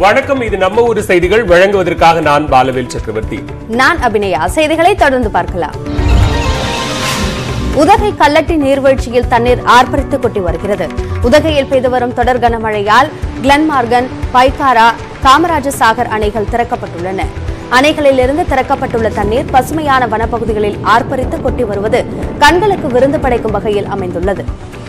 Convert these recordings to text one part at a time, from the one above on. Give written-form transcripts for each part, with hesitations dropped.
வணக்கம், இது நம்ம ஊரு செய்திகள். வழங்குவதற்காக நான் பாலவேல் சக்கரவர்த்தி. நான் அபிநயா. செய்திகளை தொடர்ந்து பார்க்கலாம். உதகை கல்லட்டி நீர்வீழ்ச்சியில் தண்ணீர் ஆர்ப்பரித்து கொட்டி வருகிறது. உதகையில் பெய்து வரும் தொடர் கனமழையால் கிளன்மார்கன், பைக்காரா, காமராஜ சாகர் அணைகள் திறக்கப்பட்டுள்ளன. அணைகளிலிருந்து திறக்கப்பட்டுள்ள தண்ணீர் பசுமையான வனப்பகுதிகளில் ஆர்ப்பரித்து கொட்டி வருவது கண்களுக்கு விருந்து படைக்கும் வகையில் அமைந்துள்ளது.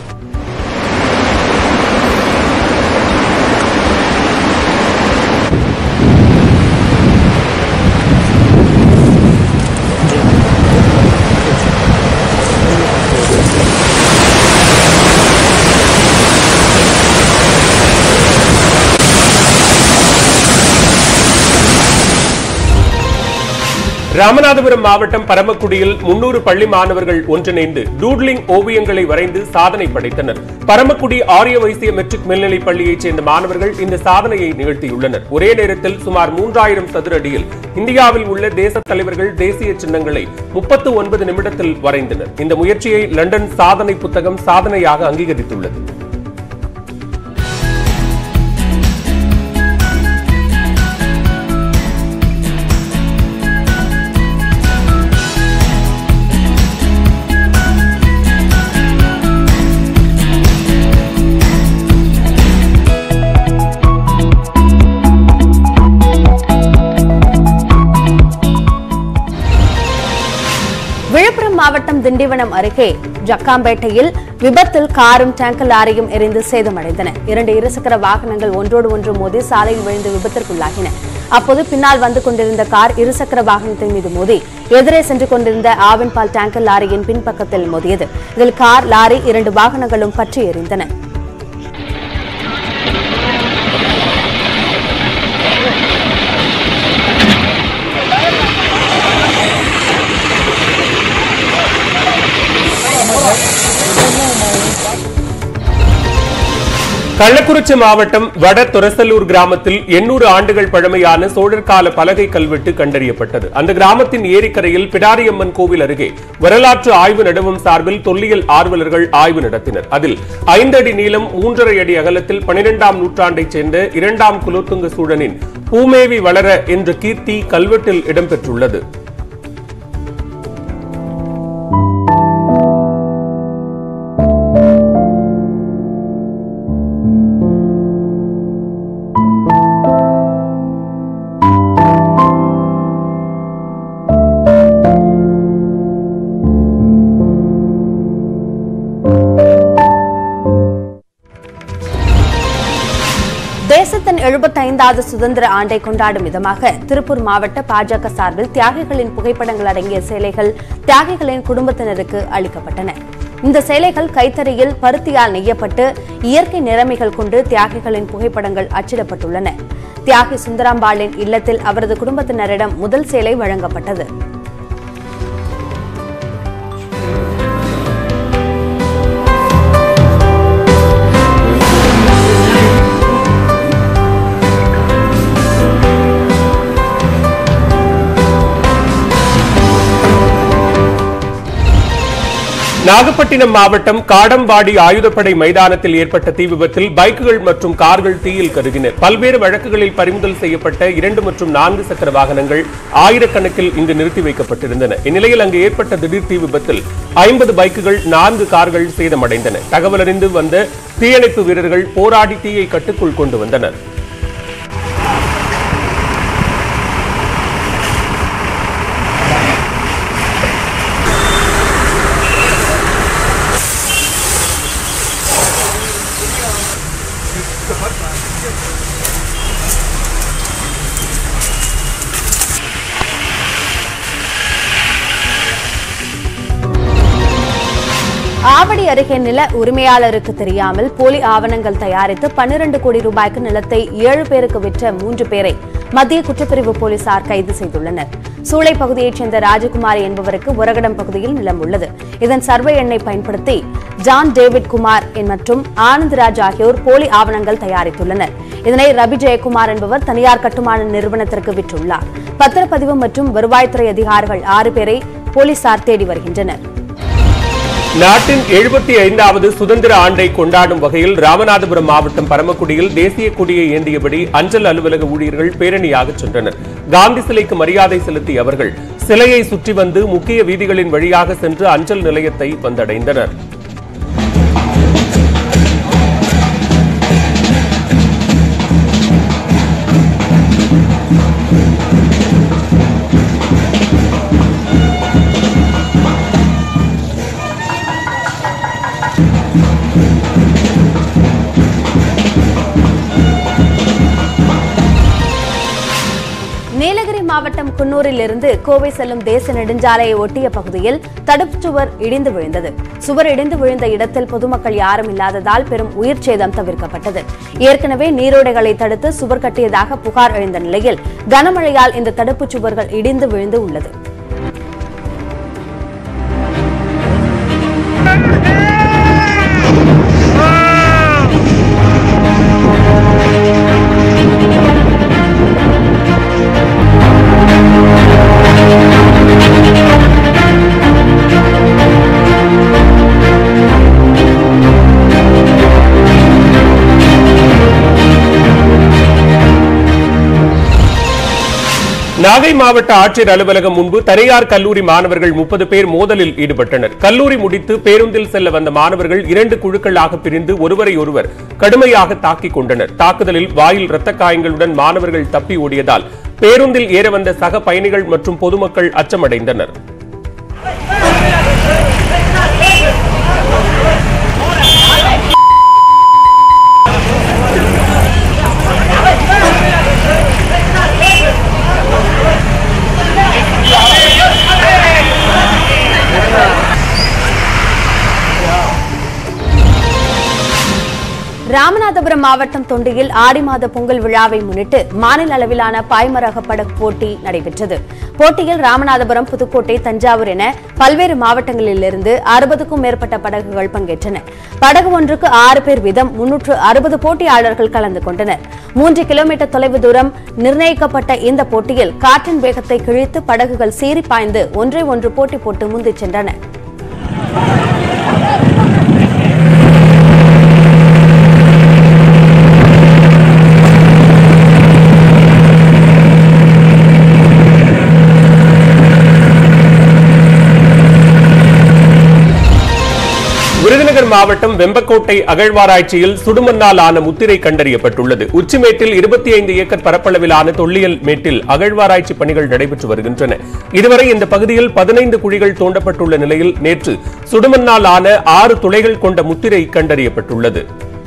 ராமநாதபுரம் மாவட்டம் பரமக்குடியில் 300 பள்ளி மாணவர்கள் ஒன்றிணைந்து டூட்லிங் ஓவியங்களை வரைந்து சாதனை படைத்தனர். பரமக்குடி ஆரிய வைசிய மெட்ரிக் மேல்நிலைப் பள்ளியைச் சேர்ந்த மாணவர்கள் இந்த சாதனையை நிகழ்த்தியுள்ளனர். ஒரே நேரத்தில் சுமார் 3000 சதுர அடியில் இந்தியாவில் உள்ள தேச தலைவர்கள் தேசிய சின்னங்களை 39 நிமிடத்தில் வரைந்தனர். இந்த முயற்சியை லண்டன் சாதனை புத்தகம் சாதனையாக அங்கீகரித்துள்ளது. விழுப்புரம் மாவட்டம் திண்டிவனம் அருகே ஜக்காம்பேட்டையில் விபத்தில் காரும் டேங்கர் லாரியும் எரிந்து சேதமடைந்தன. 2 இருசக்கர வாகனங்கள் ஒன்றோடு ஒன்று மோதி சாலையில் விழுந்து விபத்திற்குள்ளாகின. அப்போது பின்னால் வந்து கொண்டிருந்த கார் இருசக்கர வாகனத்தின் மீது மோதி எதிரே சென்று கொண்டிருந்த ஆவின் பால் டேங்கர் லாரியின் பின்பக்கத்தில் மோதியது. இதில் கார், லாரி 2 வாகனங்களும் பற்றி எரிந்தன. கள்ளக்குறிச்சி மாவட்டம் வட தொரசலூர் கிராமத்தில் 800 ஆண்டுகள் பழமையான சோழர் கால பலகை கல்வெட்டு கண்டறியப்பட்டது. அந்த கிராமத்தின் ஏரிக்கரையில் பிடாரியம்மன் கோவில் அருகே வரலாற்று ஆய்வு நடுவம் சார்பில் தொல்லியல் ஆர்வலர்கள் ஆய்வு நடத்தினர். அதில் 5 அடி நீளம் 3.5 அடி அகலத்தில் 12ஆம் நூற்றாண்டைச் சேர்ந்த 2ஆம் குலோத்துங்க சோழனின் பூமேவி வளர என்ற கீர்த்தி கல்வெட்டில் இடம்பெற்றுள்ளது. தேசத்தின் 75வது சுதந்திர ஆண்டை கொண்டாடும் விதமாக திருப்பூர் மாவட்ட பாஜக சார்பில் தியாகிகளின் புகைப்படங்கள் அடங்கிய சேலைகள் தியாகிகளின் குடும்பத்தினருக்கு அளிக்கப்பட்டன. இந்த சேலைகள் கைத்தறியில் பருத்தியால் நெய்யப்பட்டு இயற்கை நிறமிகள் கொண்டு தியாகிகளின் புகைப்படங்கள் அச்சிடப்பட்டுள்ளன. தியாகி சுந்தராம்பாளின் இல்லத்தில் அவரது குடும்பத்தினரிடம் முதல் சேலை வழங்கப்பட்டது. நாகப்பட்டினம் மாவட்டம் காடம்பாடி ஆயுதப்படை மைதானத்தில் ஏற்பட்ட தீ விபத்தில் பைக்குகள் மற்றும் கார்கள் தீயில் கருகின. பல்வேறு வழக்குகளில் பறிமுதல் செய்யப்பட்ட 2 மற்றும் 4 சக்கர வாகனங்கள் ஆயிரக்கணக்கில் இங்கு நிறுத்தி வைக்கப்பட்டிருந்தன. இந்நிலையில் அங்கு ஏற்பட்ட திடீர் தீ விபத்தில் 50 பைக்குகள் 4 கார்கள் சேதமடைந்தன. தகவல் அறிந்து வந்த தீயணைப்பு வீரர்கள் போராடி தீயை கட்டுக்குள் கொண்டு வந்தனர். ஆவடி அருகே நில உரிமையாளருக்கு தெரியாமல் போலி ஆவணங்கள் தயாரித்து 12 கோடி ரூபாய்க்கு நிலத்தை 7 பேருக்கு விற்ற 3 பேரை மத்திய குற்றப்பிரிவு போலீசார் கைது செய்துள்ளனர். சூளை பகுதியைச் சேர்ந்த ராஜகுமாரி என்பவருக்கு உரகடம் பகுதியில் நிலம் உள்ளது. இதன் சர்வே எண்ணை பயன்படுத்தி ஜான் டேவிட் குமார் மற்றும் ஆனந்த்ராஜ் ஆகியோர் போலி ஆவணங்கள் தயாரித்துள்ளனர். இதனை ரவி ஜெயக்குமார் என்பவர் தனியார் கட்டுமான நிறுவனத்திற்கு விற்றுள்ளார். பத்திரப்பதிவு மற்றும் வருவாய்த்துறை அதிகாரிகள் 6 பேரை போலீசார் தேடி வருகின்றனர். நாட்டின் 75வது சுதந்திர ஆண்டை கொண்டாடும் வகையில் ராமநாதபுரம் மாவட்டம் பரமக்குடியில் தேசிய கொடியை ஏந்தியபடி அஞ்சல் அலுவலக ஊழியர்கள் பேரணியாக சென்றனர். காந்தி சிலைக்கு மரியாதை செலுத்திய அவர்கள் சிலையை சுற்றி வந்து முக்கிய வீதிகளின் வழியாக சென்று அஞ்சல் நிலையத்தை வந்தடைந்தனர். நீலகிரி மாவட்டம் குன்னூரிலிருந்து கோவை செல்லும் தேசிய நெடுஞ்சாலையை ஒட்டிய பகுதியில் தடுப்புச் சுவர் இடிந்து விழுந்தது. சுவர் இடிந்து விழுந்த இடத்தில் பொதுமக்கள் யாரும் இல்லாததால் பெரும் உயிர் சேதம் தவிர்க்கப்பட்டது. ஏற்கனவே நீரோடைகளை தடுத்து சுவர் கட்டியதாக புகார் எழுந்த நிலையில் கனமழையால் இந்த தடுப்புச் சுவர்கள் இடிந்து விழுந்து உள்ளது. நாகை மாவட்ட ஆட்சியர் அலுவலகம் முன்பு தனியார் கல்லூரி மாணவர்கள் 30 பேர் மோதலில் ஈடுபட்டனர். கல்லூரி முடித்து பேருந்தில் செல்ல வந்த மாணவர்கள் 2 குழுக்களாக பிரிந்து ஒருவரை ஒருவர் கடுமையாக தாக்கிக் கொண்டனர். தாக்குதலில் வாயில் இரத்த காயங்களுடன் மாணவர்கள் தப்பி ஓடியதால் பேருந்தில் ஏற வந்த சக பயணிகள் மற்றும் பொதுமக்கள் அச்சமடைந்தனர். ராமநாதபுரம் மாவட்டம் தொண்டியில் ஆடி மாத பொங்கல் விழாவை முன்னிட்டு மாநில அளவிலான பாய்மரக படகு போட்டி நடைபெற்றது. போட்டியில் ராமநாதபுரம், புதுக்கோட்டை, தஞ்சாவூர் என பல்வேறு மாவட்டங்களிலிருந்து 60க்கும் மேற்பட்ட படகுகள் பங்கேற்றன. படகு ஒன்றுக்கு 6 பேர் வீதம் 360 போட்டியாளர்கள் கலந்து கொண்டனர். 3 கிலோமீட்டர் தொலைவு தூரம் நிர்ணயிக்கப்பட்ட இந்த போட்டியில் காற்றின் வேகத்தை கிழித்து படகுகள் சீறி பாய்ந்து ஒன்றை ஒன்று போட்டி போட்டு முந்திச் சென்றன. விருதுநகர் மாவட்டம் வெம்பக்கோட்டை அகழ்வாராய்ச்சியில் சுடுமண்ணால் ஆன முத்திரை கண்டறியப்பட்டுள்ளது. உச்சிமேட்டில் 25 ஏக்கர் பரப்பளவிலான தொல்லியல் மேட்டில் அகழ்வாராய்ச்சி பணிகள் நடைபெற்று வருகின்றன. இதுவரை இந்த பகுதியில் 15 குழிகள் தோண்டப்பட்டுள்ள நிலையில் நேற்று சுடுமண்ணால் ஆன 6 துளைகள் கொண்ட முத்திரை கண்டறியப்பட்டுள்ளது.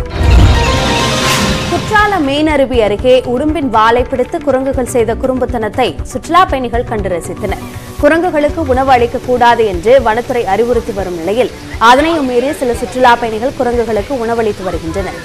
குற்றால மீனருவி அருகே உடும்பின் வாலை பிடித்து குரங்குகள் செய்த குறும்புத்தனத்தை சுற்றுலா பயணிகள் கண்டு ரசித்தனர். குரங்குகளுக்கு உணவு அளிக்கக்கூடாது என்று வனத்துறை அறிவுறுத்தி வரும் நிலையில் அதனையும் மீறி சில சுற்றுலா பயணிகள் குரங்குகளுக்கு உணவளித்து வருகின்றனர்.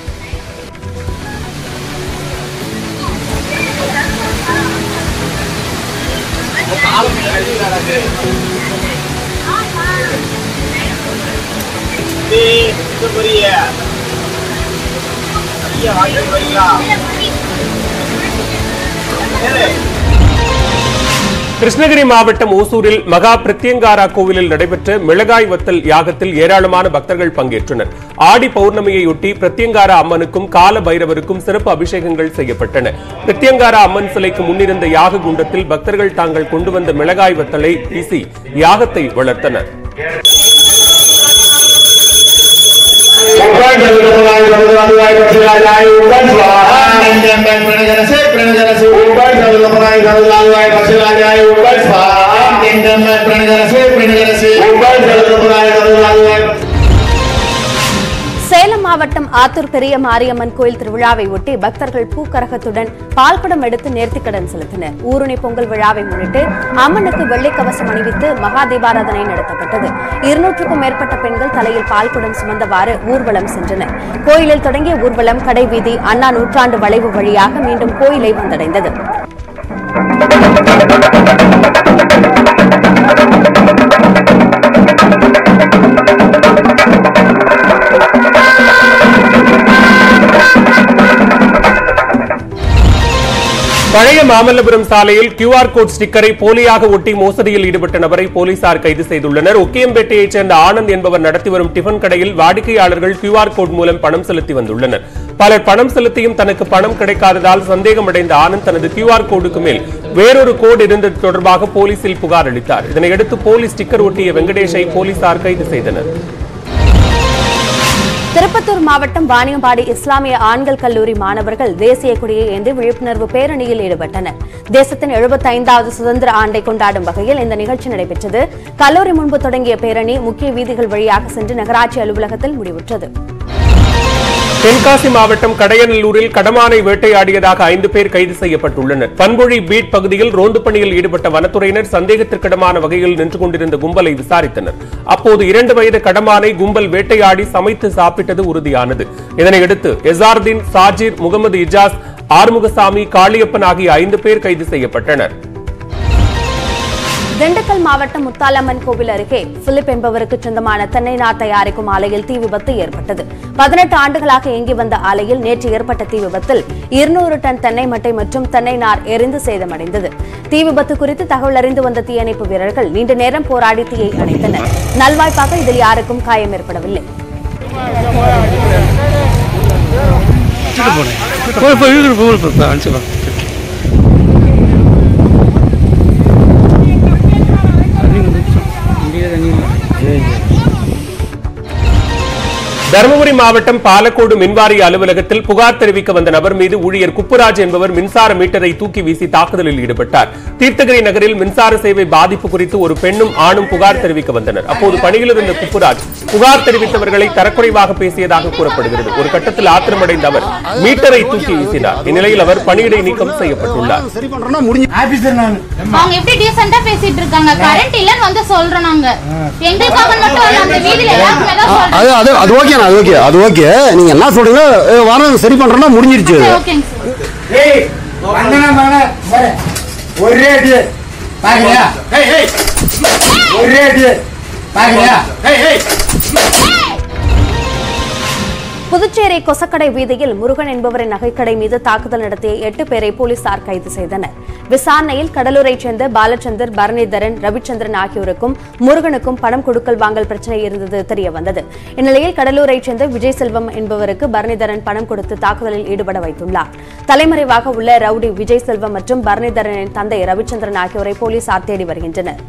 கிருஷ்ணகிரி மாவட்டம் ஓசூரில் மகா பிரத்யங்காரா கோவிலில் நடைபெற்ற மிளகாய் வத்தல் யாகத்தில் ஏராளமான பக்தர்கள் பங்கேற்றனர். ஆடி பௌர்ணமியையொட்டி பிரத்யங்காரா அம்மனுக்கும் கால பைரவருக்கும் சிறப்பு அபிஷேகங்கள் செய்யப்பட்டன. பிரத்யங்காரா அம்மன் சிலைக்கு முன்னிருந்த யாக குண்டத்தில் பக்தர்கள் தாங்கள் கொண்டு வந்த மிளகாய் வத்தலை வீசி யாகத்தை வளர்த்தனர். சேலம் மாவட்டம் ஆத்தூர் பெரிய மாரியம்மன் கோயில் திருவிழாவை ஒட்டி பக்தர்கள் பூக்கரகத்துடன் பால்குடம் எடுத்து நேர்த்திக்கடன் செலுத்தினர். ஊருணி பொங்கல் விழாவை முன்னிட்டு அம்மனுக்கு வெள்ளை கவசம் அணிவித்து மகா தீபாராதனை நடத்தப்பட்டது. 200க்கும் மேற்பட்ட பெண்கள் தலையில் பால்குடம் சுமந்தவாறு ஊர்வலம் சென்றனர். கோயிலில் தொடங்கிய ஊர்வலம் கடைவீதி அண்ணா நூற்றாண்டு வளைவு வழியாக மீண்டும் கோயிலை வந்தடைந்தது. பழைய மாமல்லபுரம் சாலையில் QR கோட் ஸ்டிக்கரை போலியாக ஒட்டி மோசடியில் ஈடுபட்ட நபரை போலீசார் கைது செய்துள்ளனர். ஒக்கியம்பேட்டையைச் சேர்ந்த ஆனந்த் என்பவர் நடத்தி வரும் டிஃபன் கடையில் வாடிக்கையாளர்கள் QR கோட் மூலம் பணம் செலுத்தி வந்துள்ளனர். பலர் பணம் செலுத்தியும் தனக்கு பணம் கிடைக்காததால் சந்தேகமடைந்த ஆனந்த் தனது QR கோடுக்கு மேல் வேறொரு கோடு இருந்தது தொடர்பாக போலீசில் புகார் அளித்தார். இதனையடுத்து போலீஸ் ஸ்டிக்கர் ஒட்டிய வெங்கடேஷை போலீசார் கைது செய்தனர். திருப்பத்தூர் மாவட்டம் வாணியம்பாடி இஸ்லாமிய ஆண்கள் கல்லூரி மாணவர்கள் தேசிய கொடியை ஏந்தி விழிப்புணர்வு பேரணியில் ஈடுபட்டனர். தேசத்தின் 75வது சுதந்திர ஆண்டை கொண்டாடும் வகையில் இந்த நிகழ்ச்சி நடைபெற்றது. கல்லூரி முன்பு தொடங்கிய பேரணி முக்கிய வீதிகள் வழியாக சென்று நகராட்சி அலுவலகத்தில் முடிவுற்றது. தென்காசி மாவட்டம் கடையநல்லூரில் கடமானை வேட்டையாடியதாக 5 பேர் கைது செய்யப்பட்டுள்ளனர். பண்பொழி பீட் பகுதியில் ரோந்து பணியில் ஈடுபட்ட வனத்துறையினர் சந்தேகத்திற்கிடமான வகையில் நின்று கொண்டிருந்த கும்பலை விசாரித்தனர். அப்போது 2 வயது கடமானை கும்பல் வேட்டையாடி சமைத்து சாப்பிட்டது உறுதியானது. இதனையடுத்து எசார்தீன், சாஜிர், முகமது இஜாஸ், ஆறுமுகசாமி, காளியப்பன் ஆகிய 5 பேர் கைது செய்யப்பட்டனர். திண்டுக்கல் மாவட்டம் முத்தாலம்மன் கோவில் அருகே பிலிப் என்பவருக்கு சொந்தமான தென்னை நார் தயாரிக்கும் ஆலையில் தீ விபத்து ஏற்பட்டது. 18 ஆண்டுகளாக இயங்கி வந்த ஆலையில் நேற்று ஏற்பட்ட தீ விபத்தில் 200 டன் தென்னை மட்டை மற்றும் தென்னை நார் எரிந்து சேதமடைந்தது. தீ விபத்து குறித்து தகவல் அறிந்து வந்த தீயணைப்பு வீரர்கள் நீண்ட நேரம் போராடி தீயை அணைத்தனர். நல்வாய்ப்பாக இதில் யாருக்கும் காயம் ஏற்படவில்லை. தருமபுரி மாவட்டம் பாலக்கோடு மின்வாரிய அலுவலகத்தில் புகார் தெரிவிக்க வந்த நபர் மீது ஊழியர் குப்புராஜ் என்பவர் மின்சார மீட்டரை தூக்கி வீசி தாக்குதலில் ஈடுபட்டார். தீர்த்தகிரி நகரில் மின்சார சேவை பாதிப்பு குறித்து ஒரு பெண்ணும் ஆணும் புகார் தெரிவிக்க வந்தனர். அப்போது பணியில் இருந்த குப்புராஜ் புகார் தெரிவித்தவர்களை தரக்குறைவாக பேசியதாக கூறப்படுகிறது. ஒரு கட்டத்தில் ஆத்திரமடைந்த அவர் மீட்டரை தூக்கி வீசினார். இந்நிலையில் அவர் பணியிடை நீக்கம் செய்யப்பட்டுள்ளார். அது ஓகே, நீங்க என்ன சொல்றீங்க? வாரம் சரி பண்றேன்னா முடிஞ்சிருச்சு. புதுச்சேரி கொசக்கடை வீதியில் முருகன் என்பவரின் நகைக்கடை மீது தாக்குதல் நடத்திய 8 பேரை போலீசார் கைது செய்தனர். விசாரணையில் கடலூரைச் சேர்ந்த பாலச்சந்தர், பரணிதரன், ரவிச்சந்திரன் ஆகியோருக்கும் முருகனுக்கும் பணம் கொடுக்கல் வாங்கல் பிரச்சனை இருந்தது தெரியவந்தது. இந்நிலையில் கடலூரைச் சேர்ந்த விஜய் செல்வம் என்பவருக்கு பரணிதரன் பணம் கொடுத்து தாக்குதலில் ஈடுபட வைத்துள்ளார். தலைமறைவாக உள்ள ரவுடி விஜய் செல்வம் மற்றும் பரணிதரனின் தந்தை ரவிச்சந்திரன் ஆகியோரை போலீசார் தேடி வருகின்றனர்.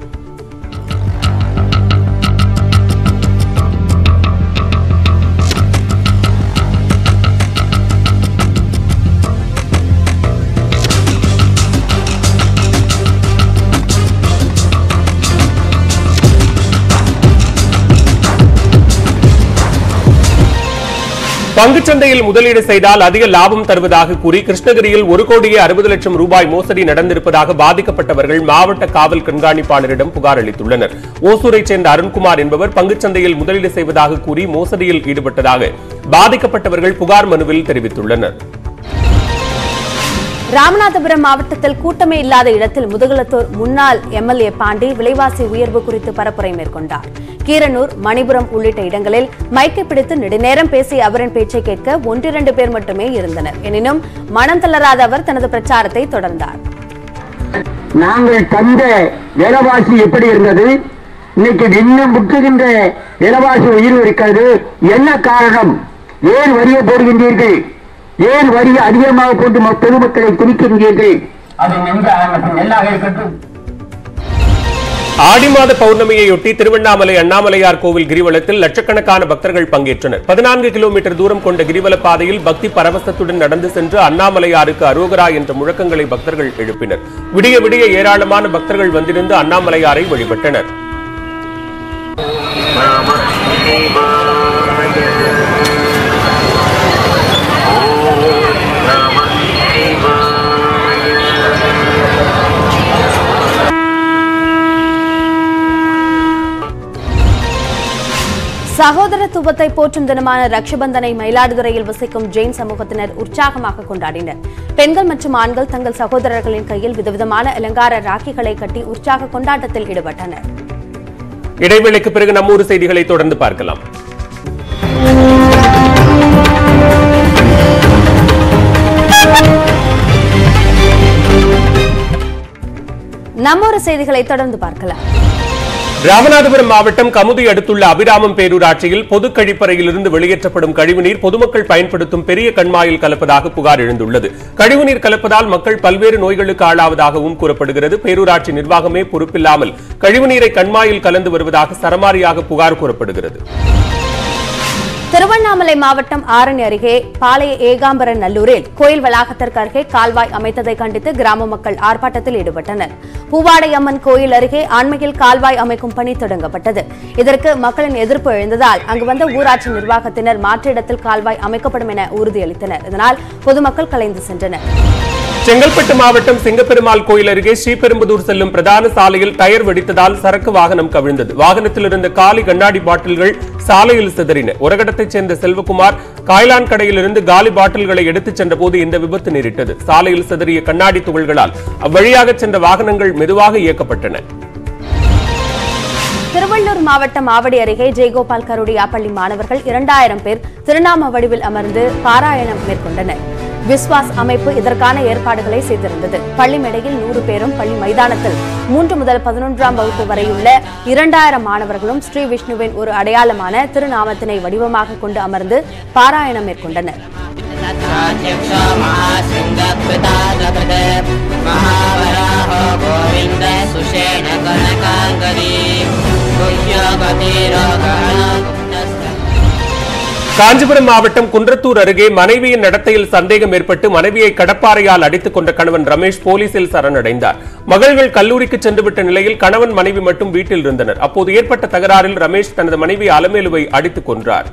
பங்குச்சந்தையில் முதலீடு செய்தால் அதிக லாபம் தருவதாக கூறி கிருஷ்ணகிரியில் 1,60,00,000 ரூபாய் மோசடி நடந்திருப்பதாக பாதிக்கப்பட்டவர்கள் மாவட்ட காவல் கண்காணிப்பாளரிடம் புகார் அளித்துள்ளனர். ஓசூரைச் சேர்ந்த அருண்குமார் என்பவர் பங்குச்சந்தையில் முதலீடு செய்வதாக கூறி மோசடியில் ஈடுபட்டதாக பாதிக்கப்பட்டவர்கள் புகார் மனுவில் தெரிவித்துள்ளனர். ராமநாதபுரம் மாவட்டத்தில் கூட்டமே இல்லாத இடத்தில் முதுகுளத்தூர் முன்னாள் MLA பாண்டி விலைவாசி உயர்வு குறித்து பரப்புரை மேற்கொண்டார். கீரனூர், மணிபுரம் உள்ளிட்ட இடங்களில் மைக்கை பிடித்து நெடுநேரம் பேசிய அவரின் பேச்சை கேட்க 1-2 பேர் மட்டுமே இருந்தனர். எனினும் மனம் தளராத அவர் தனது பிரச்சாரத்தை தொடர்ந்தார். நாங்கள் தந்த விலைவாசி எப்படி இருந்தது, இன்னைக்கு இன்னும் முட்டுகின்ற விலைவாசி உயர்வு இருக்கிறது. என்ன காரணம்? ஏன் வரியை போடுகின்றீர்கள்? ஏன் வரி அதிகமாக போட்டு பொதுமக்களை திணிக்கின்றீர்கள்? அது நெல்லாக இருக்கட்டும். ஆடி மாத பௌர்ணமியையொட்டி திருவண்ணாமலை அண்ணாமலையார் கோவில் கிரிவலத்தில் லட்சக்கணக்கான பக்தர்கள் பங்கேற்றனர். 14 கிலோமீட்டர் தூரம் கொண்ட கிரிவல பாதையில் பக்தி பரவசத்துடன் நடந்து சென்று அண்ணாமலையாருக்கு அரோகரா என்ற முழக்கங்களை பக்தர்கள் எழுப்பினர். விடிய விடிய ஏராளமான பக்தர்கள் வந்திருந்து அண்ணாமலையாரை வழிபட்டனர். சகோதரத்துவத்தை போற்றும் தினமான ரக்ஷபந்தனை மயிலாடுதுறையில் வசிக்கும் ஜெயின் சமூகத்தினர் உற்சாகமாக கொண்டாடினர். பெண்கள் மற்றும் ஆண்கள் தங்கள் சகோதரர்களின் கையில் விதவிதமான அலங்கார ராக்கிகளை கட்டி உற்சாக கொண்டாட்டத்தில் ஈடுபட்டனர். இடைவேளைக்கு பிறகு நம்ம ஊர் செய்திகளை தொடர்ந்து பார்க்கலாம். நம்மொரு செய்திகளை தொடர்ந்து பார்க்கலாம். ராமநாதபுரம் மாவட்டம் கமுதி அடுத்துள்ள அபிராமம் பேரூராட்சியில் பொது கழிப்பறையிலிருந்து வெளியேற்றப்படும் கழிவுநீர் பொதுமக்கள் பயன்படுத்தும் பெரிய கண்மாயில் கலப்பதாக புகார் எழுந்துள்ளது. கழிவுநீர் கலப்பதால் மக்கள் பல்வேறு நோய்களுக்கு ஆளாவதாகவும் கூறப்படுகிறது. பேரூராட்சி நிர்வாகமே பொறுப்பில்லாமல் கழிவுநீரை கண்மாயில் கலந்து வருவதாக சரமாரியாக புகார் கூறப்படுகிறது. திருவண்ணாமலை மாவட்டம் ஆரணி அருகே பாளைய ஏகாம்பரன் நல்லூரில் கோயில் வளாகத்திற்கு அருகே கால்வாய் அமைத்ததை கண்டித்து கிராம மக்கள் ஆர்ப்பாட்டத்தில் ஈடுபட்டனர். பூவாடை அம்மன் கோயில் அருகே அண்மையில் கால்வாய் அமைக்கும் பணி தொடங்கப்பட்டது. இதற்கு மக்களின் எதிர்ப்பு எழுந்ததால் அங்கு வந்த ஊராட்சி நிர்வாகத்தினர் மாற்று இடத்தில் கால்வாய் அமைக்கப்படும் என உறுதியளித்தனர். இதனால் பொதுமக்கள் கலைந்து சென்றனர். செங்கல்பட்டு மாவட்டம் சிங்கப்பெருமாள் கோயில் அருகே ஸ்ரீபெரும்புதூர் செல்லும் பிரதான சாலையில் டயர் வெடித்ததால் சரக்கு வாகனம் கவிழ்ந்தது. வாகனத்தில் இருந்த காலி கண்ணாடி பாட்டில்கள் சாலையில் சிதறின. ஒரகடத்தைச் சேர்ந்த செல்வகுமார் காய்லான் கடையிலிருந்து காலி பாட்டில்களை எடுத்துச் சென்றபோது இந்த விபத்து நேரிட்டது. சாலையில் சிதறிய கண்ணாடி துகள்களால் அவ்வழியாக சென்ற வாகனங்கள் மெதுவாக இயக்கப்பட்டன. திருவள்ளூர் மாவட்டம் ஆவடி அருகே ஜெயகோபால் கருடியா பள்ளி மாணவர்கள் 2000 பேர் திருநாம வடிவில் அமர்ந்து பாராயணம் மேற்கொண்டனர். விஸ்வாஸ் அமைப்பு இதற்கான ஏற்பாடுகளை செய்திருந்தது. பள்ளி மேடையில் 100 பேரும், பள்ளி மைதானத்தில் 3 முதல் 11ஆம் வகுப்பு வரையுள்ள 2000 மாணவர்களும் ஸ்ரீ விஷ்ணுவின் ஒரு அடையாளமான திருநாமத்தினை வடிவமாக கொண்டு அமர்ந்து பாராயணம் மேற்கொண்டனர். காஞ்சிபுரம் மாவட்டம் குன்றத்தூர் அருகே மனைவியின் நடத்தையில் சந்தேகம் ஏற்பட்டு மனைவியை கடப்பாறையால் அடித்துக் கொண்ட கணவன் ரமேஷ் போலீசில் சரணடைந்தார். மகள்கள் கல்லூரிக்கு சென்றுவிட்ட நிலையில் கணவன் மனைவி மட்டும் வீட்டில் இருந்தனர். அப்போது ஏற்பட்ட தகராறில் ரமேஷ் தனது மனைவி அலமேலுவை அடித்துக் கொன்றார்.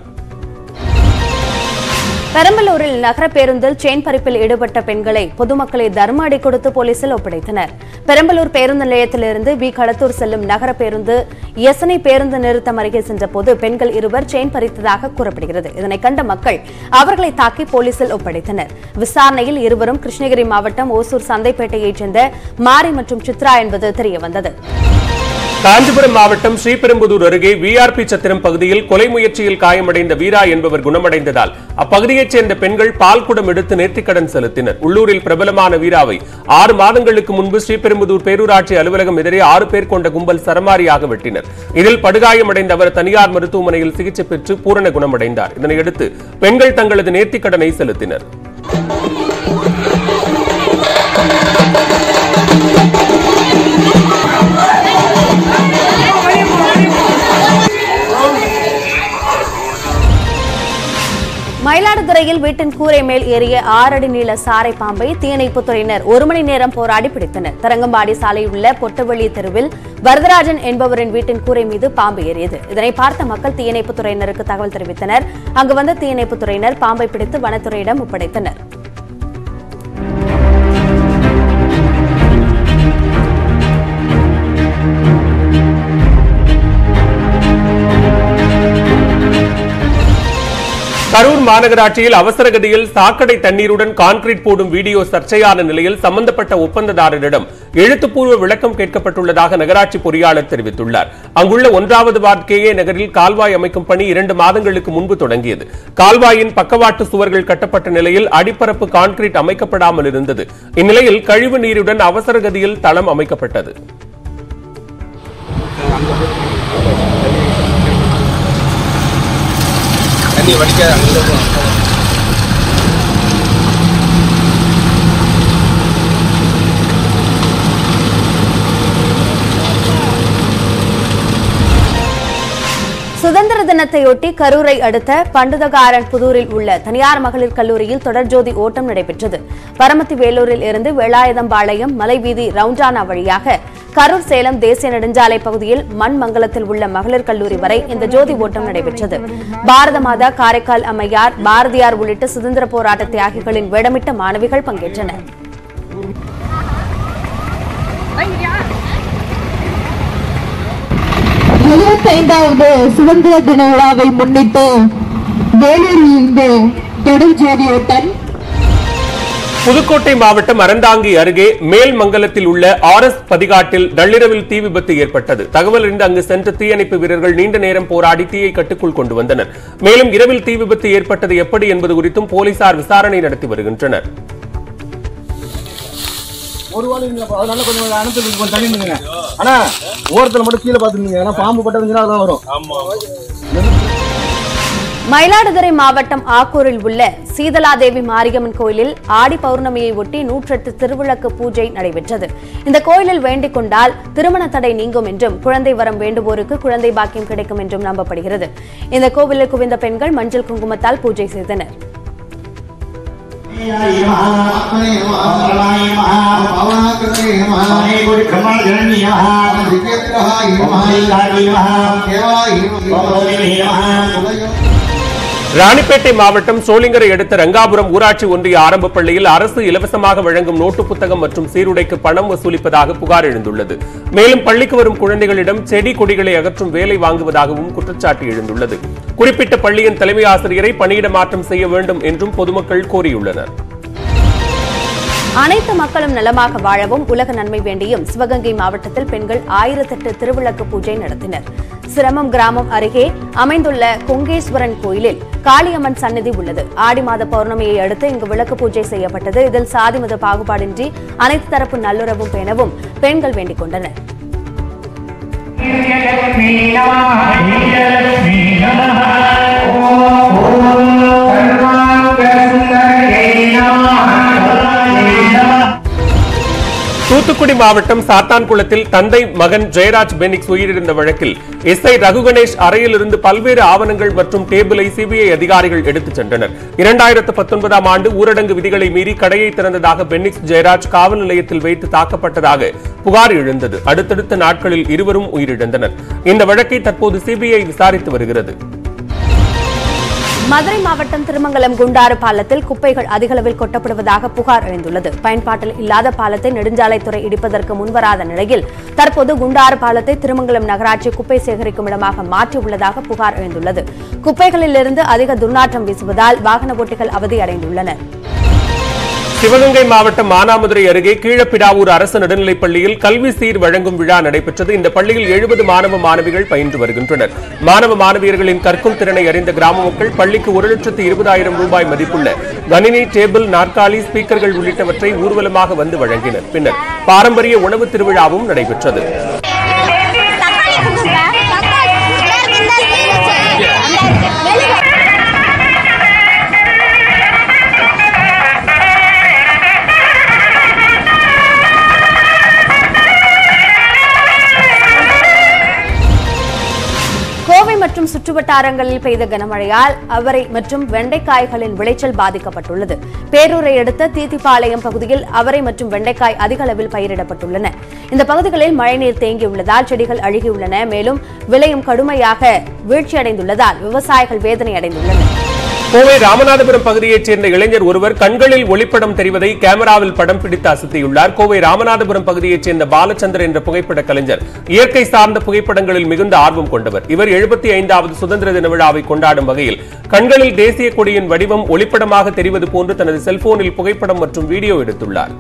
பெரம்பலூரில் நகர பேருந்தில் செயின் பறிப்பில் ஈடுபட்ட பெண்களை பொதுமக்களை தர்ம அடி கொடுத்து போலீசில் ஒப்படைத்தனர். பெரம்பலூர் பேருந்து நிலையத்திலிருந்து வி களத்தூர் செல்லும் நகர பேருந்து எசனை பேருந்து நிறுத்தம் அருகே சென்றபோது பெண்கள் இருவர் செயின் பறித்ததாக கூறப்படுகிறது. இதனை கண்ட மக்கள் அவர்களை தாக்கி போலீசில் ஒப்படைத்தனர். விசாரணையில் இருவரும் கிருஷ்ணகிரி மாவட்டம் ஓசூர் சந்தைப்பேட்டையைச் சேர்ந்த மாரி மற்றும் சித்ரா என்பது தெரியவந்தது. காஞ்சிபுரம் மாவட்டம் ஸ்ரீபெரும்புதூர் அருகே விஆர்பி சத்திரம் பகுதியில் கொலை முயற்சியில் காயமடைந்த வீரா என்பவர் குணமடைந்ததால் அப்பகுதியைச் சேர்ந்த பெண்கள் பால்குடம் எடுத்து நேர்த்திக்கடன் செலுத்தினர். உள்ளூரில் பிரபலமான வீராவை 6 மாதங்களுக்கு முன்பு ஸ்ரீபெரும்புதூர் பேரூராட்சி அலுவலகம் எதிரே 6 பேர் கொண்ட கும்பல் சரமாரியாக வெட்டினர். இதில் படுகாயமடைந்த அவர் தனியார் மருத்துவமனையில் சிகிச்சை பெற்று பூரண குணமடைந்தார். இதனையடுத்து பெண்கள் தங்களது நேர்த்திக்கடனை செலுத்தினர். மயிலாடுதுறையில் வீட்டின் கூரை மேல் ஏறிய 6 அடி நீள சாரை பாம்பை தீயணைப்புத்துறையினர் 1 மணி நேரம் போராடி பிடித்தனர். தரங்கம்பாடி சாலையில் உள்ள பொட்டவெளி தெருவில் வரதராஜன் என்பவரின் வீட்டின் கூரை மீது பாம்பு ஏறியது. இதனை பார்த்த மக்கள் தீயணைப்புத்துறையினருக்கு தகவல் தெரிவித்தனர். அங்கு வந்த தீயணைப்புத்துறையினர் பாம்பை பிடித்து வனத்துறையிடம் ஒப்படைத்தனர். கரூர் மாநகராட்சியில் அவசரகதியில் சாக்கடை தண்ணீருடன் கான்கிரீட் போடும் வீடியோ சர்ச்சையான நிலையில் சம்பந்தப்பட்ட ஒப்பந்ததாரரிடம் எழுத்துப்பூர்வ விளக்கம் கேட்கப்பட்டுள்ளதாக நகராட்சி பொறியாளர் தெரிவித்துள்ளார். அங்குள்ள 1வது வார்டு KA நகரில் கால்வாய் அமைக்கும் பணி 2 மாதங்களுக்கு முன்பு தொடங்கியது. கால்வாயின் பக்கவாட்டு சுவர்கள் கட்டப்பட்ட நிலையில் அடிப்பரப்பு கான்கிரீட் அமைக்கப்படாமல் இருந்தது. இந்நிலையில் கழிவு நீருடன் அவசரகதியில் தளம் அமைக்கப்பட்டது. சுதந்திர தினத்தையொட்டி கரூரை அடுத்த பண்டுதகாரன் புதூரில் உள்ள தனியார் மகளிர் கல்லூரியில் தொடர்ஜோதி ஓட்டம் நடைபெற்றது. பரமத்தி வேலூரில் இருந்து வேலாயுதம்பாளையம் மலைவீதி ரவுண்டானா வழியாக கரூர் சேலம் தேசிய நெடுஞ்சாலை பகுதியில் மண்மங்கலத்தில் உள்ள மகளிர் கல்லூரி வரை இந்த ஜோதி ஓட்டம் நடைபெற்றது. பாரத மாதா, காரைக்கால் அம்மையார், பாரதியார் உள்ளிட்ட சுதந்திர போராட்ட தியாகிகளின் வேடமிட்ட மாணவிகள் பங்கேற்றனர். 75வது சுதந்திர தின விழாவை முன்னிட்டு வேலூரில் இருந்து தொடர்ஜோதி ஓட்டம். புதுக்கோட்டை மாவட்டம் அறந்தாங்கி அருகே மேல்மங்கலத்தில் உள்ள RS பதிகாட்டில் நள்ளிரவில் தீ விபத்து ஏற்பட்டது. தகவல் அறிந்து அங்கு சென்ற தீயணைப்பு வீரர்கள் நீண்ட நேரம் போராடி தீயை கட்டுக்குள் கொண்டு வந்தனர். மேலும் இரவில் தீ விபத்து ஏற்பட்டது எப்படி என்பது குறித்தும் போலீசார் விசாரணை நடத்தி வருகின்றனர். ஒரு வாழை அதனால கொஞ்சம் அனுப்பி கொஞ்சம் தண்ணி நின்னுங்க. ஆனா ஓரத்துல மட்டும் கீழே பாத்துருந்தீங்க. ஏன்னா பாம்பு பட்டதுன்னா அதான் வரும். மயிலாடுதுறை மாவட்டம் ஆக்கூரில் உள்ள சீதலாதேவி மாரியம்மன் கோயிலில் ஆடி பௌர்ணமியை ஒட்டி 108 திருவிளக்கு பூஜை நடைபெற்றது. இந்த கோயிலில் வேண்டிக் கொண்டால் திருமண தடை நீங்கும் என்றும் குழந்தை வரம் வேண்டுவோருக்கு குழந்தை பாக்கியம் கிடைக்கும் என்றும் நம்பப்படுகிறது. இந்த கோவிலில் குவிந்த பெண்கள் மஞ்சள் குங்குமத்தால் பூஜை செய்தனர். ராணிப்பேட்டை மாவட்டம் சோளிங்கரை அடுத்த ரங்காபுரம் ஊராட்சி ஒன்றிய ஆரம்ப பள்ளியில் அரசு இலவசமாக வழங்கும் நோட்டு புத்தகம் மற்றும் சீருடைக்கு பணம் வசூலிப்பதாக புகார் எழுந்துள்ளது. மேலும் பள்ளிக்கு வரும் குழந்தைகளிடம் செடி கொடிகளை அகற்றும் வேலை வாங்குவதாகவும் குற்றச்சாட்டு எழுந்துள்ளது. குறிப்பிட்ட பள்ளியின் தலைமை ஆசிரியரை பணியிட மாற்றம் செய்ய வேண்டும் என்றும் பொதுமக்கள் கோரியுள்ளனர். அனைத்து மக்களும் நலமாக வாழவும் உலக நன்மை வேண்டியும் சிவகங்கை மாவட்டத்தில் பெண்கள் 1008 திருவிளக்கு பூஜை நடத்தினர். சிரமம் கிராமம் அருகே அமைந்துள்ள கொங்கேஸ்வரன் கோயிலில் காளியம்மன் சன்னதி உள்ளது. ஆடி மாத பௌர்ணமியை அடுத்து இங்கு விளக்கு பூஜை செய்யப்பட்டது. இதில் சாதி மத பாகுபாடின்றி அனைத்து தரப்பு நல்லுறவும் பேணவும் பெண்கள் வேண்டிக் கொண்டனர். தூத்துக்குடி மாவட்டம் சாத்தான்குளத்தில் தந்தை மகன் ஜெயராஜ் பெனிக்ஸ் உயிரிழந்த வழக்கில் எஸ்ஐ ரகு கணேஷ் அறையிலிருந்து பல்வேறு ஆவணங்கள் மற்றும் டேபிளை சிபிஐ அதிகாரிகள் எடுத்துச் சென்றனர். 2019 ஆண்டு ஊரடங்கு விதிகளை மீறி கடையை திறந்ததாக பெனிக்ஸ் ஜெயராஜ் காவல் நிலையத்தில் வைத்து தாக்கப்பட்டதாக புகார் எழுந்தது. அடுத்தடுத்த நாட்களில் இருவரும் உயிரிழந்தனர். இந்த வழக்கை தற்போது சிபிஐ விசாரித்து வருகிறது. மதுரை மாவட்டம் திருமங்கலம் குண்டாறு பாலத்தில் குப்பைகள் அதிகளவில் கொட்டப்படுவதாக புகார் எழுந்துள்ளது. பயன்பாட்டில் இல்லாத பாலத்தை நெடுஞ்சாலைத்துறை இடிப்பதற்கு முன்வராத நிலையில் தற்போது குண்டாறு பாலத்தை திருமங்கலம் நகராட்சி குப்பை சேகரிக்கும் இடமாக மாற்றியுள்ளதாக புகார் எழுந்துள்ளது. குப்பைகளிலிருந்து அதிக துர்நாற்றம் வீசுவதால் வாகன ஓட்டிகள் அவதியடைந்துள்ளனர். சிவகங்கை மாவட்டம் மானாமதுரை அருகே கீழப்பிடாவூர் அரசு நடுநிலைப் பள்ளியில் கல்வி சீர் வழங்கும் விழா நடைபெற்றது. இந்த பள்ளியில் 70 மாணவ மாணவிகள் பயின்று வருகின்றனர். மாணவ மாணவியர்களின் கற்கும் திறனை அறிந்த கிராம மக்கள் பள்ளிக்கு 1,20,000 ரூபாய் மதிப்புள்ள கணினி, டேபிள், நாற்காலி, ஸ்பீக்கர்கள் உள்ளிட்டவற்றை ஊர்வலமாக வந்து வழங்கினர். பின்னர் பாரம்பரிய உணவு திருவிழாவும் நடைபெற்றது. கோவை மற்றும் சுற்றுவட்டாரங்களில் பெய்த கனமழையால் அவரை மற்றும் வெண்டைக்காய்களின் விளைச்சல் பாதிக்கப்பட்டுள்ளது. பேரூரை அடுத்த தீத்திப்பாளையம் பகுதியில் அவரை மற்றும் வெண்டைக்காய் அதிக அளவில் பயிரிடப்பட்டுள்ளன. இந்த பகுதிகளில் மழைநீர் தேங்கியுள்ளதால் செடிகள் அழுகியுள்ளன. மேலும் விலையும் கடுமையாக வீழ்ச்சியடைந்துள்ளதால் விவசாயிகள் வேதனை அடைந்துள்ளனர். கோவை ராமநாதபுரம் பகுதியைச் சேர்ந்த இளைஞர் ஒருவர் கண்களில் ஒளிப்படம் தெரிவதை கேமராவில் படம் பிடித்து அசத்தியுள்ளார். கோவை ராமநாதபுரம் பகுதியைச் சேர்ந்த பாலச்சந்தர் என்ற புகைப்பட கலைஞர் இயற்கை சார்ந்த புகைப்படங்களில் மிகுந்த ஆர்வம் கொண்டவர். இவர் 75வது சுதந்திர தின விழாவை கொண்டாடும் வகையில் கண்களில் தேசிய கொடியின் வடிவம் ஒளிப்படமாக தெரிவது போன்று தனது செல்போனில் புகைப்படம் மற்றும் வீடியோ எடுத்துள்ளார்.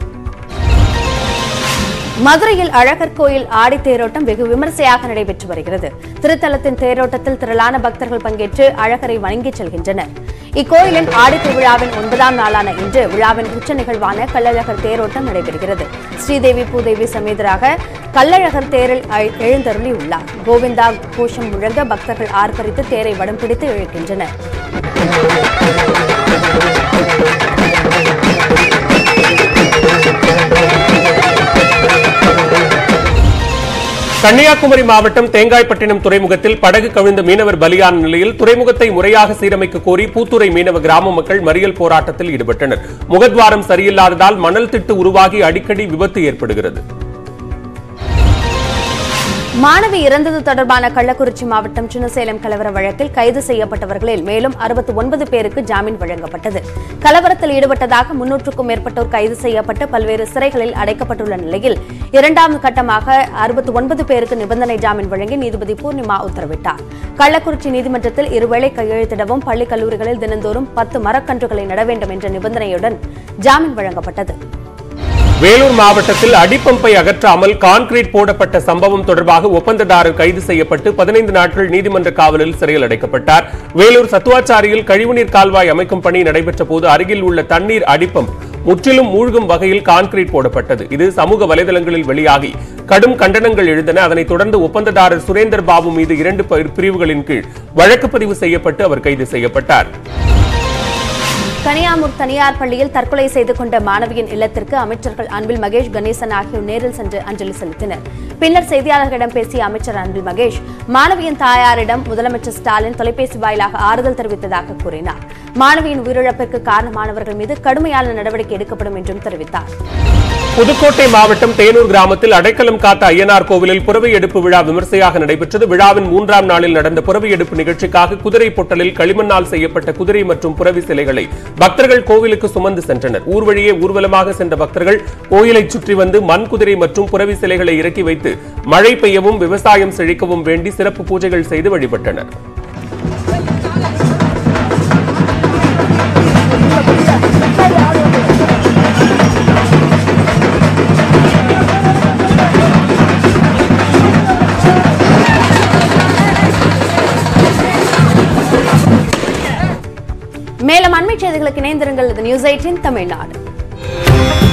மதுரையில் அழகர் கோயில் ஆடி தேரோட்டம் வெகு விமரிசையாக நடைபெற்று வருகிறது. திருத்தலத்தின் தேரோட்டத்தில் திரளான பக்தர்கள் பங்கேற்று அழகரை வணங்கிச் செல்கின்றனர். இக்கோயிலின் ஆடி திருவிழாவின் 9ஆம் நாளான இன்று விழாவின் உச்ச நிகழ்வான கள்ளழகர் தேரோட்டம் நடைபெறுகிறது. ஸ்ரீதேவி பூதேவி சமேதராக கள்ளழகர் தேரில் எழுந்தருளியுள்ளார். கோவிந்தா கோஷம் முழங்க பக்தர்கள் ஆர்ப்பரித்து தேரை வடம் பிடித்து இழுக்கின்றனர். கன்னியாகுமரி மாவட்டம் தேங்காய்பட்டினம் துறைமுகத்தில் படகு கவிழ்ந்த மீனவர் பலியான நிலையில் துறைமுகத்தை முறையாக சீரமைக்க கோரி பூத்துறை மீனவ கிராம மக்கள் மறியல் போராட்டத்தில் ஈடுபட்டனர். முகத்வாரம் சரியில்லாததால் மணல் திட்டு உருவாகி அடிக்கடி விபத்து ஏற்படுகிறது. மாணவி இறந்தது தொடர்பான கள்ளக்குறிச்சி மாவட்டம் சின்னசேலம் கலவர வழக்கில் கைது செய்யப்பட்டவர்களில் மேலும் 69 பேருக்கு ஜாமீன் வழங்கப்பட்டது. கலவரத்தில் ஈடுபட்டதாக 300க்கும் மேற்பட்டோர் கைது செய்யப்பட்டு பல்வேறு சிறைகளில் அடைக்கப்பட்டுள்ள நிலையில் 2வது கட்டமாக 69 பேருக்கு நிபந்தனை ஜாமீன் வழங்கி நீதிபதி பூர்ணிமா உத்தரவிட்டார். கள்ளக்குறிச்சி நீதிமன்றத்தில் இருவேளை கையெழுத்திடவும் பள்ளி கல்லூரிகளில் தினந்தோறும் 10 மரக்கன்றுகளை நட வேண்டும் என்ற நிபந்தனையுடன் ஜாமீன் வழங்கப்பட்டது. வேலூர் மாவட்டத்தில் அடிப்பம்பை அகற்றாமல் கான்கிரீட் போடப்பட்ட சம்பவம் தொடர்பாக ஒப்பந்ததாரர் கைது செய்யப்பட்டு 15 நாட்கள் நீதிமன்ற காவலில் சிறையில் அடைக்கப்பட்டார். வேலூர் சத்துவாச்சாரியில் கழிவுநீர் கால்வாய் அமைக்கும் பணி நடைபெற்ற போது அருகில் உள்ள தண்ணீர் அடிப்பம்ப் முற்றிலும் மூழ்கும் வகையில் கான்கிரீட் போடப்பட்டது. இது சமூக வலைதளங்களில் வெளியாகி கடும் கண்டனங்கள் எழுந்தன. அதனைத் தொடர்ந்து ஒப்பந்ததாரர் சுரேந்தர் பாபு மீது 2 பிரிவுகளின் கீழ் வழக்கு பதிவு செய்யப்பட்டு அவர் கைது செய்யப்பட்டார். கனியாமூர் தனியார் பள்ளியில் தற்கொலை செய்து கொண்ட மாணவியின் இல்லத்திற்கு அமைச்சர்கள் அன்பில் மகேஷ், கணேசன் ஆகியோர் நேரில் சென்று அஞ்சலி செலுத்தினர். பின்னர் செய்தியாளர்களிடம் பேசிய அமைச்சர் அன்பில் மகேஷ், மாணவியின் தாயாரிடம் முதலமைச்சர் ஸ்டாலின் தொலைபேசி வாயிலாக ஆறுதல் தெரிவித்ததாக கூறினார். மாணவியின் உயிரிழப்பிற்கு காரணமானவர்கள் மீது கடுமையான நடவடிக்கை எடுக்கப்படும் என்றும் தெரிவித்தார். புதுக்கோட்டை மாவட்டம் தேனூர் கிராமத்தில் அடைக்கலம் காத்த ஐயனார் கோவிலில் புறவை எடுப்பு விழா விமர்சையாக நடைபெற்றது. விழாவின் 3ஆம் நாளில் நடந்த புறவை எடுப்பு நிகழ்ச்சிக்காக குதிரை பொட்டலில் களிமண்ணால் செய்யப்பட்ட குதிரை மற்றும் புறவி சிலைகளை பக்தர்கள் கோவிலுக்கு சுமந்து சென்றனர். ஊர் வழியே ஊர்வலமாக சென்ற பக்தர்கள் கோயிலை சுற்றி வந்து மண் குதிரை மற்றும் புறவி சிலைகளை இறக்கி வைத்து மழை பெய்யவும் விவசாயம் செழிக்கவும் வேண்டி சிறப்பு பூஜைகள் செய்து வழிபட்டனர். மேலும் அண்மை செய்திகளுக்கு இணைந்திருங்கள். News18 Tamil Nadu.